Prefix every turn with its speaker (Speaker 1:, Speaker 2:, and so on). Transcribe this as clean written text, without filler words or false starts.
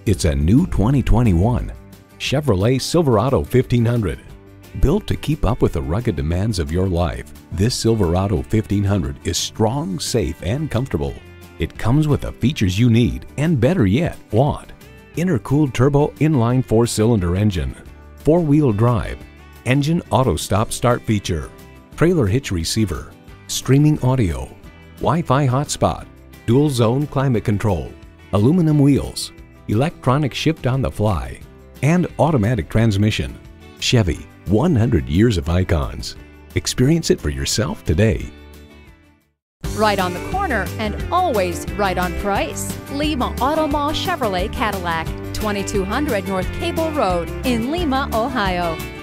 Speaker 1: It's a new 2021 Chevrolet Silverado 1500. Built to keep up with the rugged demands of your life, this Silverado 1500 is strong, safe, and comfortable. It comes with the features you need, and better yet, want. Intercooled turbo inline 4-cylinder engine, 4-wheel drive, engine auto stop start feature, trailer hitch receiver, streaming audio, Wi-Fi hotspot, dual zone climate control, aluminum wheels, electronic shift on the fly, and automatic transmission. Chevy, 100 years of icons. Experience it for yourself today.
Speaker 2: Right on the corner and always right on price. Lima Auto Mall Chevrolet Cadillac, 2200 North Cable Road in Lima, Ohio.